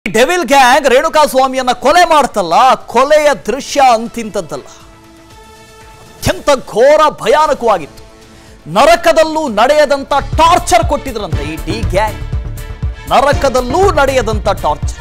Devil gang Renuka ಸ್ವಾಮಿಯನ್ನ ಕೊಲೆ ಮಾಡ್ತಲ್ಲ, ಕೊಲೆಯ ದೃಶ್ಯ ಅಂತಿಂತದ್ದಲ್ಲ, ಅತ್ಯಂತ ಘೋರ ಭಯಾನಕವಾಗಿತ್ತು. ನರಕದಲ್ಲೂ ನಡೆಯದಂತ ಟಾರ್ಚರ್ ಕೊಟ್ಟಿದ್ರಂತೆ ಈ ಡಿ ಗ್ಯಾಂಗ್. ನರಕದಲ್ಲೂ ನಡೆಯದಂತ ಟಾರ್ಚರ್.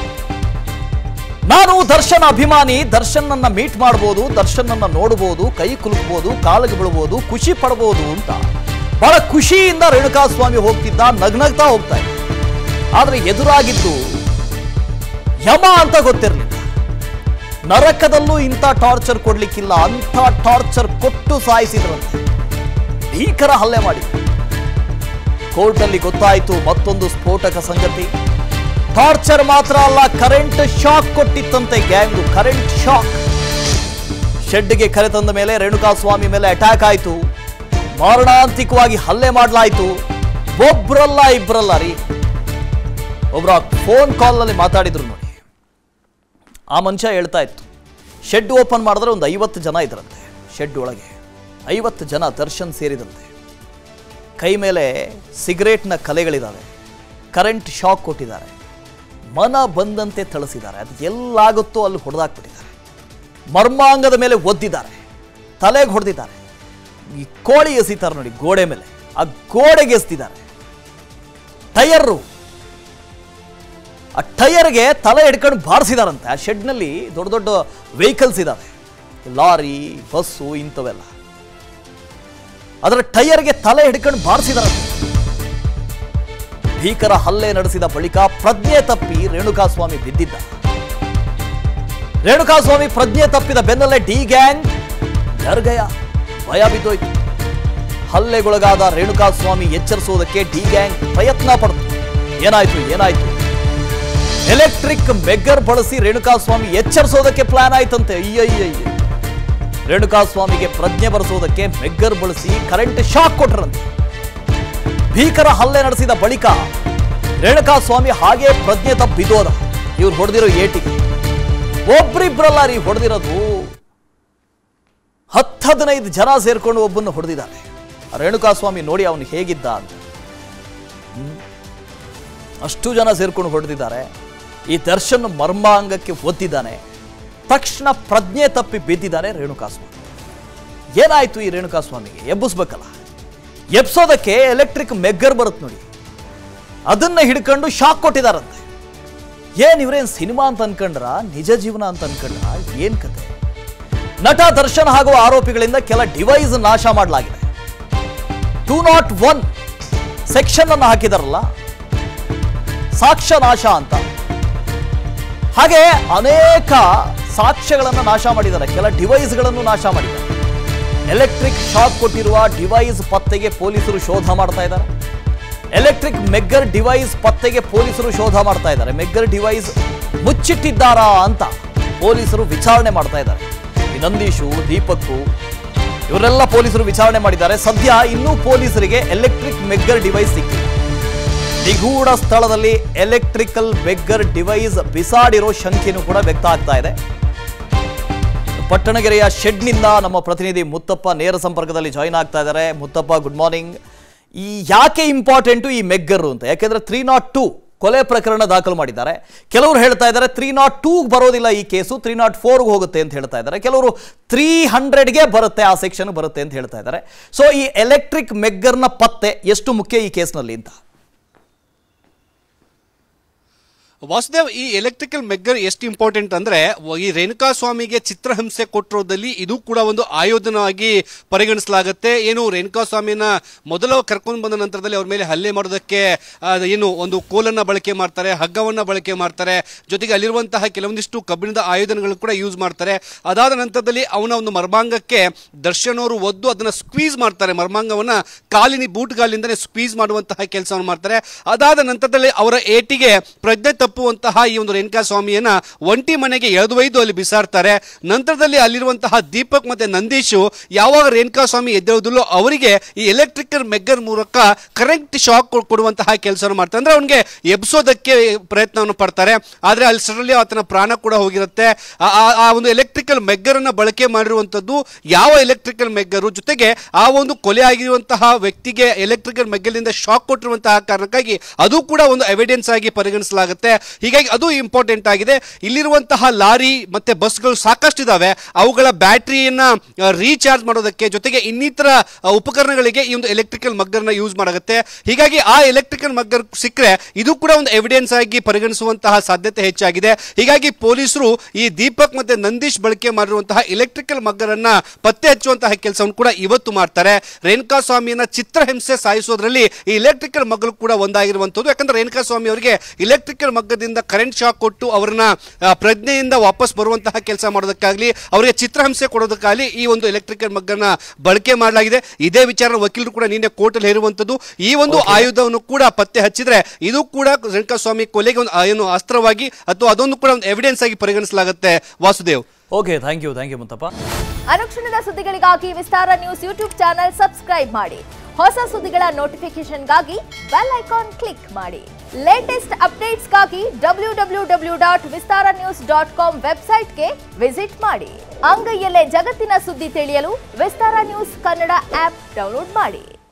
ನಾನು ದರ್ಶನ್ ಅಭಿಮಾನಿ, ದರ್ಶನ್ ನನ್ನ ಮೀಟ್ ಮಾಡಬಹುದು, ದರ್ಶನ್ ನನ್ನ ನೋಡಬಹುದು, ಕೈ ಕುಲುಕಬಹುದು, ಕಾಲಿಗೆ ಬೀಳಬಹುದು, ಖುಷಿ ಪಡಬಹುದು ಅಂತ ಬಹಳ ಖುಷಿಯಿಂದ ರೇಣುಕಾ ಸ್ವಾಮಿ ಹೋಗ್ತಿದ್ದ, ನಗ್ನಗ್ತಾ ಹೋಗ್ತಾ ಇದ್ದ. ಆದ್ರೆ ಎದುರಾಗಿದ್ದು ಯಮ ಅಂತ ಗೊತ್ತಿರಲಿಲ್ಲ. ನರಕದಲ್ಲೂ ಇಂಥ ಟಾರ್ಚರ್ ಕೊಡ್ಲಿಕ್ಕಿಲ್ಲ, ಅಂಥ ಟಾರ್ಚರ್ ಕೊಟ್ಟು ಸಾಯಿಸಿದ್ರಂತೆ, ಭೀಕರ ಹಲ್ಲೆ ಮಾಡಿ. ಕೋರ್ಟಲ್ಲಿ ಗೊತ್ತಾಯಿತು ಮತ್ತೊಂದು ಸ್ಫೋಟಕ ಸಂಗತಿ. ಟಾರ್ಚರ್ ಮಾತ್ರ ಅಲ್ಲ, ಕರೆಂಟ್ ಶಾಕ್ ಕೊಟ್ಟಿತ್ತಂತೆ ಗ್ಯಾಂಗು. Current shock. ಶೆಡ್ಗೆ ಕರೆತಂದ ಮೇಲೆ ರೇಣುಕಾ ಸ್ವಾಮಿ ಮೇಲೆ ಅಟ್ಯಾಕ್ ಆಯಿತು, ಮಾರಣಾಂತಿಕವಾಗಿ ಹಲ್ಲೆ ಮಾಡಲಾಯಿತು. ಒಬ್ರಲ್ಲ ಇಬ್ರಲ್ಲ ರೀ, ಒಬ್ರ ಫೋನ್ ಕಾಲ್ನಲ್ಲಿ ಮಾತಾಡಿದ್ರು ನೋಡಿ. ಆ ಮನುಷ್ಯ ಹೇಳ್ತಾ ಇತ್ತು, ಶೆಡ್ ಓಪನ್ ಮಾಡಿದ್ರೆ ಒಂದು 50 ಜನ ಇದ್ರಂತೆ ಶೆಡ್ ಒಳಗೆ, 50 ಜನ ದರ್ಶನ್ ಸೇರಿದಂತೆ. ಕೈ ಮೇಲೆ ಸಿಗರೇಟ್ನ ಕಲೆಗಳಿದ್ದಾವೆ, ಕರೆಂಟ್ ಶಾಕ್ ಕೊಟ್ಟಿದ್ದಾರೆ, ಮನ ಬಂದಂತೆ ಥಳಿಸಿದ್ದಾರೆ. ಅದು ಎಲ್ಲಾಗುತ್ತೋ ಅಲ್ಲಿ ಹೊಡೆದಾಕ್ಬಿಟ್ಟಿದ್ದಾರೆ. ಮರ್ಮಾಂಗದ ಮೇಲೆ ಒದ್ದಿದ್ದಾರೆ, ತಲೆಗೆ ಹೊಡೆದಿದ್ದಾರೆ. ಈ ಕೋಳಿ ಎಸಿತಾರೆ ನೋಡಿ ಗೋಡೆ ಮೇಲೆ, ಆ ಗೋಡೆಗೆ ಎಸ್ತಿದ್ದಾರೆ. ಟೈರು, ಆ ಟೈರ್ಗೆ ತಲೆ ಹಿಡ್ಕೊಂಡು ಬಾರಿಸಿದಾರಂತೆ. ಆ ಶೆಡ್ನಲ್ಲಿ ದೊಡ್ಡ ದೊಡ್ಡ ವೆಹಿಕಲ್ಸ್ ಇದ್ದಾವೆ, ಲಾರಿ, ಬಸ್ಸು, ಇಂಥವೆಲ್ಲ. ಅದರ ಟೈರ್ಗೆ ತಲೆ ಹಿಡ್ಕೊಂಡು ಬಾರಿಸಿದಾರಂತೆ. ಭೀಕರ ಹಲ್ಲೆ ನಡೆಸಿದ ಬಳಿಕ ಪ್ರಜ್ಞೆ ತಪ್ಪಿ ರೇಣುಕಾ ಸ್ವಾಮಿ ಬಿದ್ದಿದ್ದ. ರೇಣುಕಾ ಸ್ವಾಮಿ ಪ್ರಜ್ಞೆ ತಪ್ಪಿದ ಬೆನ್ನಲ್ಲೇ ಡಿ ಗ್ಯಾಂಗ್ ಜರ್ಗಯ, ಭಯ ಬಿದ್ದೋಯ್ತು. ಹಲ್ಲೆಗೊಳಗಾದ ರೇಣುಕಾ ಸ್ವಾಮಿ ಎಚ್ಚರಿಸುವುದಕ್ಕೆ ಡಿ ಗ್ಯಾಂಗ್ ಪ್ರಯತ್ನ ಪಡ್ತು. ಏನಾಯ್ತು? ಎಲೆಕ್ಟ್ರಿಕ್ ಮೆಗ್ಗರ್ ಬಳಸಿ ರೇಣುಕಾ ಸ್ವಾಮಿ ಎಚ್ಚರಿಸೋದಕ್ಕೆ ಪ್ಲಾನ್ ಆಯ್ತಂತೆ. ಅಯ್ಯಯ್ಯ, ರೇಣುಕಾ ಸ್ವಾಮಿಗೆ ಪ್ರಜ್ಞೆ ಬರೆಸೋದಕ್ಕೆ ಮೆಗ್ಗರ್ ಬಳಸಿ ಕರೆಂಟ್ ಶಾಕ್ ಕೊಟ್ರಂತೆ. ಭೀಕರ ಹಲ್ಲೆ ನಡೆಸಿದ ಬಳಿಕ ರೇಣುಕಾ ಸ್ವಾಮಿ ಹಾಗೆ ಪ್ರಜ್ಞೆ ತಪ್ಪಿದೋದ. ಇವ್ರು ಹೊಡೆದಿರೋ ಏಟಿಗೆ ಒಬ್ರಿಬ್ರಲ್ಲ ರೀ ಹೊಡೆದಿರೋದು, 10-15 ಜನ ಸೇರ್ಕೊಂಡು ಒಬ್ಬನ್ನು ಹೊಡೆದಿದ್ದಾರೆ. ರೇಣುಕಾ ಸ್ವಾಮಿ ನೋಡಿ ಅವನು ಹೇಗಿದ್ದ ಅಂತ. ಅಷ್ಟು ಜನ ಸೇರ್ಕೊಂಡು ಹೊಡೆದಿದ್ದಾರೆ. ಈ ದರ್ಶನ್ ಮರ್ಮಾಂಗಕ್ಕೆ ಒದ್ದಿದ್ದಾನೆ. ತಕ್ಷಣ ಪ್ರಜ್ಞೆ ತಪ್ಪಿ ಬಿದ್ದಿದ್ದಾನೆ ರೇಣುಕಾ ಸ್ವಾಮಿ. ಏನಾಯ್ತು ಈ ರೇಣುಕಾ ಸ್ವಾಮಿಗೆ? ಎಬ್ಬಿಸ್ಬೇಕಲ್ಲ. ಎಬ್ಸೋದಕ್ಕೆ ಎಲೆಕ್ಟ್ರಿಕ್ ಮೆಗ್ಗರ್ ಬರುತ್ತೆ ನೋಡಿ, ಅದನ್ನ ಹಿಡ್ಕೊಂಡು ಶಾಕ್ ಕೊಟ್ಟಿದಾರಂತೆ. ಇವ್ರೇನ್ ಸಿನಿಮಾ ಅಂತ ಅನ್ಕೊಂಡ್ರ, ನಿಜ ಜೀವನ ಅಂತ ಅನ್ಕೊಂಡ್ರ, ಏನ್ ಕತೆ? ನಟ ದರ್ಶನ್ ಹಾಗೂ ಆರೋಪಿಗಳಿಂದ ಕೆಲ ಡಿವೈಸ್ ನಾಶ ಮಾಡಲಾಗಿದೆ. 201 ಸೆಕ್ಷನ್ ಅನ್ನು ಹಾಕಿದಾರಲ್ಲ, ಸಾಕ್ಷ್ಯ ನಾಶ ಅಂತ. ಹಾಗೆ ಅನೇಕ ಸಾಕ್ಷ್ಯಗಳನ್ನು ನಾಶ ಮಾಡಿದ್ದಾರೆ, ಕೆಲ ಡಿವೈಸ್ಗಳನ್ನು ನಾಶ ಮಾಡಿದ್ದಾರೆ. ಎಲೆಕ್ಟ್ರಿಕ್ ಶಾಕ್ ಕೊಟ್ಟಿರುವ ಡಿವೈಸ್ ಪತ್ತೆಗೆ ಪೊಲೀಸರು ಶೋಧ ಮಾಡ್ತಾ ಇದ್ದಾರೆ. ಎಲೆಕ್ಟ್ರಿಕ್ ಮೆಗ್ಗರ್ ಡಿವೈಸ್ ಪತ್ತೆಗೆ ಪೊಲೀಸರು ಶೋಧ ಮಾಡ್ತಾ ಇದ್ದಾರೆ. ಮೆಗ್ಗರ್ ಡಿವೈಸ್ ಮುಚ್ಚಿಟ್ಟಿದ್ದಾರಾ ಅಂತ ಪೊಲೀಸರು ವಿಚಾರಣೆ ಮಾಡ್ತಾ ಇದ್ದಾರೆ. ಈ ನಂದೀಶು, ದೀಪಕ್ಕು ಇವರೆಲ್ಲ ಪೊಲೀಸರು ವಿಚಾರಣೆ ಮಾಡಿದ್ದಾರೆ. ಸದ್ಯ ಇನ್ನೂ ಪೊಲೀಸರಿಗೆ ಎಲೆಕ್ಟ್ರಿಕ್ ಮೆಗ್ಗರ್ ಡಿವೈಸ್ ಸಿಕ್ಕಿಲ್ಲ. ನಿಗೂಢ ಸ್ಥಳದಲ್ಲಿ ಎಲೆಕ್ಟ್ರಿಕಲ್ ಮೆಗ್ಗರ್ ಡಿವೈಸ್ ಬಿಸಾಡಿರೋ ಶಂಕೆನೂ ಕೂಡ ವ್ಯಕ್ತ ಆಗ್ತಾ ಇದೆ. ಪಟ್ಟಣಗೆರೆಯ ಶೆಡ್ನಿಂದ ನಮ್ಮ ಪ್ರತಿನಿಧಿ ಮುತ್ತಪ್ಪ ನೇರ ಸಂಪರ್ಕದಲ್ಲಿ ಜಾಯಿನ್ ಆಗ್ತಾ ಇದ್ದಾರೆ. Muthappa, good morning. ಈ ಯಾಕೆ ಇಂಪಾರ್ಟೆಂಟು ಈ ಮೆಗ್ಗರ್ ಅಂತ? ಯಾಕೆಂದ್ರೆ 302 ಕೊಲೆ ಪ್ರಕರಣ ದಾಖಲು ಮಾಡಿದ್ದಾರೆ. ಕೆಲವರು ಹೇಳ್ತಾ ಇದ್ದಾರೆ 302 ಬರೋದಿಲ್ಲ ಈ ಕೇಸು, 304 ಹೋಗುತ್ತೆ ಅಂತ ಹೇಳ್ತಾ ಇದ್ದಾರೆ. ಕೆಲವರು 300ಗೆ ಬರುತ್ತೆ, ಆ ಸೆಕ್ಷನ್ ಬರುತ್ತೆ ಅಂತ ಹೇಳ್ತಾ ಇದ್ದಾರೆ. ಸೊ ಈ ಎಲೆಕ್ಟ್ರಿಕ್ ಮೆಗ್ಗರ್ನ ಪತ್ತೆ ಎಷ್ಟು ಮುಖ್ಯ ಈ ಕೇಸ್ನಲ್ಲಿ ಅಂತ? ವಾಸುದೇವ್, ಈ ಎಲೆಕ್ಟ್ರಿಕಲ್ ಮೆಗ್ಗರ್ ಎಷ್ಟು ಇಂಪಾರ್ಟೆಂಟ್ ಅಂದ್ರೆ, ಈ ರೇಣುಕಾ ಸ್ವಾಮಿಗೆ ಚಿತ್ರಹಿಂಸೆ ಕೊಟ್ಟಿರೋದಲ್ಲಿ ಇದು ಕೂಡ ಒಂದು ಆಯೋಧನವಾಗಿ ಪರಿಗಣಿಸಲಾಗುತ್ತೆ. ಏನು ರೇಣುಕಾ ಸ್ವಾಮಿನ ಮೊದಲು ಕರ್ಕೊಂಡು ಬಂದ ನಂತರದಲ್ಲಿ ಅವ್ರ ಮೇಲೆ ಹಲ್ಲೆ ಮಾಡೋದಕ್ಕೆ ಏನು ಒಂದು ಕೋಲನ್ನ ಬಳಕೆ ಮಾಡ್ತಾರೆ, ಹಗ್ಗವನ್ನ ಬಳಕೆ ಮಾಡ್ತಾರೆ, ಜೊತೆಗೆ ಅಲ್ಲಿರುವಂತಹ ಕೆಲವೊಂದಿಷ್ಟು ಕಬ್ಬಿಣದ ಆಯೋಧನಗಳು ಕೂಡ ಯೂಸ್ ಮಾಡ್ತಾರೆ. ಅದಾದ ನಂತರದಲ್ಲಿ ಅವನ ಒಂದು ಮರ್ಮಾಂಗಕ್ಕೆ ದರ್ಶನ್ ಅವರು ಒದ್ದು ಅದನ್ನ ಸ್ಕ್ವೀಸ್ ಮಾಡ್ತಾರೆ. ಮರ್ಮಾಂಗವನ್ನ ಬೂಟ್ ಗಾಲಿಂದನೇ ಸ್ಕ್ವೀಸ್ ಮಾಡುವಂತಹ ಕೆಲಸವನ್ನು ಮಾಡ್ತಾರೆ. ಅದಾದ ನಂತರದಲ್ಲಿ ಅವರ ಏಟಿಗೆ ಪ್ರಜ್ಞೆ ತಪ್ಪುವಂತಹ ಈ ಒಂದು ರೇಣುಕಾ ಸ್ವಾಮಿಯನ್ನ ಒಂಟಿ ಮನೆಗೆ ಎಳೆದೊಯ್ದು ಅಲ್ಲಿ ಬಿಸಾಡ್ತಾರೆ. ನಂತರದಲ್ಲಿ ಅಲ್ಲಿರುವಂತಹ ದೀಪಕ್ ಮತ್ತೆ ನಂದೀಶು ಯಾವಾಗ ರೇಣುಕಾ ಸ್ವಾಮಿ ಎದ್ದೇಳುವುದಿಲ್ಲೋ ಅವರಿಗೆ ಈ ಎಲೆಕ್ಟ್ರಿಕಲ್ ಮೆಗ್ಗರ್ ಮೂಲಕ ಕರೆಂಟ್ ಶಾಕ್ ಕೊಡುವಂತಹ ಕೆಲಸವನ್ನು ಮಾಡ್ತಾರೆ. ಅಂದ್ರೆ ಅವನಿಗೆ ಎಬ್ಸೋದಕ್ಕೆ ಪ್ರಯತ್ನವನ್ನು ಪಡ್ತಾರೆ. ಆದ್ರೆ ಅಲ್ಲಿ ಆತನ ಪ್ರಾಣ ಕೂಡ ಹೋಗಿರುತ್ತೆ. ಆ ಒಂದು ಎಲೆಕ್ಟ್ರಿಕಲ್ ಮೆಗ್ಗರ್ ಅನ್ನ ಬಳಕೆ ಮಾಡಿರುವಂತದ್ದು ಯಾವ ಎಲೆಕ್ಟ್ರಿಕಲ್ ಮೆಗ್ಗರು, ಜೊತೆಗೆ ಆ ಒಂದು ಕೊಲೆ ಆಗಿರುವಂತಹ ವ್ಯಕ್ತಿಗೆ ಎಲೆಕ್ಟ್ರಿಕಲ್ ಮೆಗ್ಗರ್ನಿಂದ ಶಾಕ್ ಕೊಟ್ಟಿರುವಂತಹ ಕಾರಣಕ್ಕಾಗಿ ಅದು ಕೂಡ ಒಂದು ಎವಿಡೆನ್ಸ್ ಆಗಿ ಪರಿಗಣಿಸಲಾಗುತ್ತೆ. ಹೀಗಾಗಿ ಅದು ಇಂಪಾರ್ಟೆಂಟ್ ಆಗಿದೆ. ಇಲ್ಲಿರುವಂತಹ ಲಾರಿ ಮತ್ತೆ ಬಸ್ಗಳು ಸಾಕಷ್ಟು ಇದಾವೆ, ಅವುಗಳ ಬ್ಯಾಟರಿಯನ್ನ ರೀಚಾರ್ಜ್ ಮಾಡೋದಕ್ಕೆ ಜೊತೆಗೆ ಇನ್ನಿತರ ಉಪಕರಣಗಳಿಗೆ ಈ ಒಂದು ಎಲೆಕ್ಟ್ರಿಕಲ್ ಮಗ್ಗರ್ನ ಯೂಸ್ ಮಾಡಾಗುತ್ತೆ. ಹೀಗಾಗಿ ಆ ಎಲೆಕ್ಟ್ರಿಕಲ್ ಮಗ್ಗರ್ ಸಿಕ್ಕರೆ ಇದು ಕೂಡ ಒಂದು ಎವಿಡೆನ್ಸ್ ಆಗಿ ಪರಿಗಣಿಸುವಂತಹ ಸಾಧ್ಯತೆ ಹೆಚ್ಚಾಗಿದೆ. ಹೀಗಾಗಿ ಪೊಲೀಸರು ಈ ದೀಪಕ್ ಮತ್ತೆ ನಂದೀಶ್ ಬಳಕೆ ಮಾಡಿರುವಂತಹ ಎಲೆಕ್ಟ್ರಿಕಲ್ ಮಗ್ಗರನ್ನ ಪತ್ತೆ ಹಚ್ಚುವಂತಹ ಕೆಲಸವನ್ನು ಕೂಡ ಇವತ್ತು ಮಾಡ್ತಾರೆ. ರೇಣುಕಾ ಸ್ವಾಮಿಯನ್ನ ಚಿತ್ರಹಿಂಸೆ ಸಾಯಿಸೋದ್ರಲ್ಲಿ ಈ ಎಲೆಕ್ಟ್ರಿಕಲ್ ಮಗ್ಗಲು ಕೂಡ ಒಂದಾಗಿರುವಂತದ್ದು. ಯಾಕಂದ್ರೆ ರೇಣುಕಾ ಸ್ವಾಮಿ ಅವರಿಗೆ ಎಲೆಕ್ಟ್ರಿಕಲ್ ಮಗ್ಗದಿಂದ ಕರೆಂಟ್ ಶಾಕ್ ಕೊಟ್ಟು ಅವರನ್ನ ಪ್ರಜ್ಞೆಯಿಂದ ವಾಪಸ್ ಬರುವಂತಹ ಕೆಲಸ ಮಾಡೋದಕ್ಕಾಗ್ಲಿ, ಅವರಿಗೆ ಚಿತ್ರಹಿಂಸೆ ಕೊಡೋದಕ್ಕಾಗಲಿ ಈ ಒಂದು ಎಲೆಕ್ಟ್ರಿಕಲ್ ಮಗ್ಗನ್ನ ಬಳಕೆ ಮಾಡಲಾಗಿದೆ. ಇದೇ ವಿಚಾರ ವಕೀಲರು ಕೂಡ ನಿನ್ನೆ ಕೋರ್ಟ್ ಅಲ್ಲಿ ಹೇರುವಂತದ್ದು. ಈ ಒಂದು ಆಯುಧವನ್ನು ಕೂಡ ಪತ್ತೆ ಹಚ್ಚಿದ್ರೆ ಇದು ಕೂಡ ರೇಣುಕಾ ಸ್ವಾಮಿ ಕೊಲೆಗೆ ಒಂದು ಏನು ಅಸ್ತ್ರವಾಗಿ ಅಥವಾ ಅದೊಂದು ಕೂಡ ಒಂದು ಎವಿಡೆನ್ಸ್ ಆಗಿ ಪರಿಗಣಿಸಲಾಗುತ್ತೆ. Vasudev, okay, thank you Muthappa. ಅನುಕ್ಷಣದ ಸುದ್ದಿಗಳಿಗಾಗಿ Vistara news YouTube channel subscribe ಮಾಡಿ. ಹೊಸ ಸುದ್ದಿಗಳ ನೋಟಿಫಿಕೇಶನ್ಗಾಗಿ ಬೆಲ್ ಐಕಾನ್ ಕ್ಲಿಕ್ ಮಾಡಿ. ಲೇಟೆಸ್ಟ್ ಅಪ್ಡೇಟ್ಸ್ಗಾಗಿ www.vistaranews.com ವೆಬ್ಸೈಟ್ಗೆ ವಿಸಿಟ್ ಮಾಡಿ. ಅಂಗೈಯಲ್ಲೇ ಜಗತ್ತಿನ ಸುದ್ದಿ ತಿಳಿಯಲು Vistara news Kannada app download ಮಾಡಿ.